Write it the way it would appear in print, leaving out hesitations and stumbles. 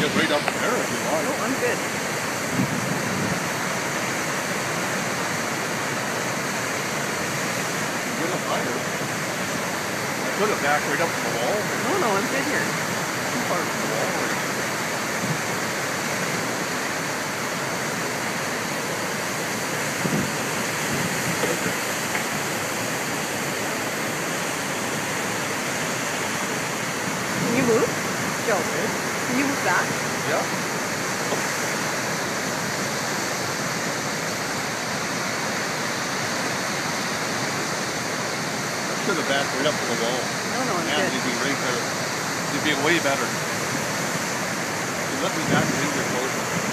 it right up there if you want. No, I'm good. Get up higher. I put it back right up to the wall. No, no, I'm good here. Too far from the wall right. Can you move? Joe, can you move back? Yeah. Put it back right up to the wall. No, no, I'm And good. you'd be right there. You'd be way better. You let me back a little bit closer.